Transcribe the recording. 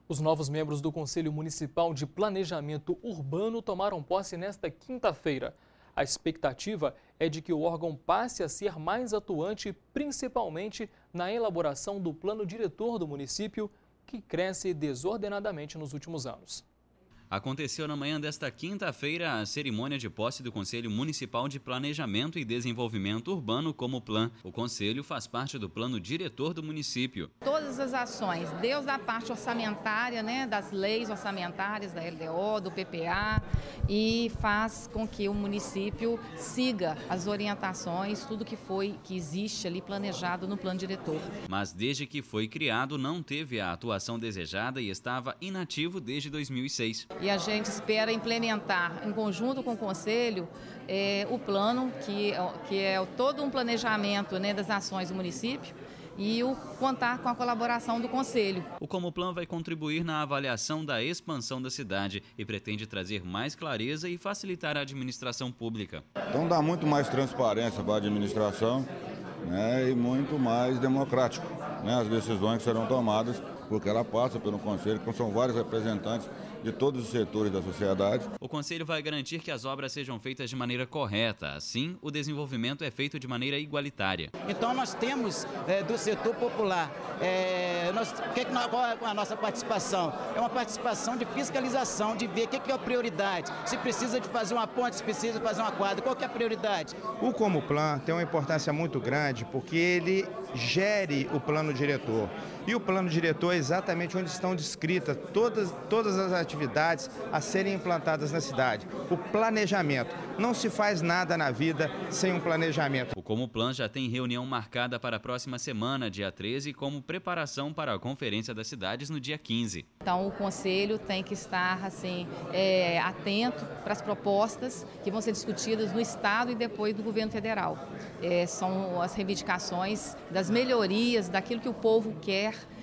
Os novos membros do Conselho Municipal de Planejamento Urbano tomaram posse nesta quinta-feira. A expectativa é de que o órgão passe a ser mais atuante, principalmente na elaboração do plano diretor do município, que cresce desordenadamente nos últimos anos. Aconteceu na manhã desta quinta-feira a cerimônia de posse do Conselho Municipal de Planejamento e Desenvolvimento Urbano como PLAN. O Conselho faz parte do plano diretor do município. Todas as ações, desde a parte orçamentária, das leis orçamentárias, da LDO, do PPA, e faz com que o município siga as orientações, tudo que existe ali planejado no plano diretor. Mas desde que foi criado não teve a atuação desejada e estava inativo desde 2006. E a gente espera implementar, em conjunto com o Conselho, o plano, que é todo um planejamento das ações do município, e contar com a colaboração do Conselho. O Comuplan vai contribuir na avaliação da expansão da cidade e pretende trazer mais clareza e facilitar a administração pública. Então dá muito mais transparência para a administração, e muito mais democrático, as decisões que serão tomadas, porque ela passa pelo Conselho, que são vários representantes de todos os setores da sociedade. O Conselho vai garantir que as obras sejam feitas de maneira correta. Assim, o desenvolvimento é feito de maneira igualitária. Então nós temos do setor popular, qual é a nossa participação? É uma participação de fiscalização, de ver o que é a prioridade. Se precisa de fazer uma ponte, se precisa de fazer uma quadra, qual que é a prioridade? O Comuplan tem uma importância muito grande porque ele gere o plano diretor. E o plano diretor é exatamente onde estão descritas todas as atividades a serem implantadas na cidade. O planejamento. Não se faz nada na vida sem um planejamento. O Comuplan já tem reunião marcada para a próxima semana, dia 13, como preparação para a Conferência das Cidades no dia 15. Então o Conselho tem que estar atento para as propostas que vão ser discutidas no Estado e depois do Governo Federal. São as reivindicações das melhorias, daquilo que o povo quer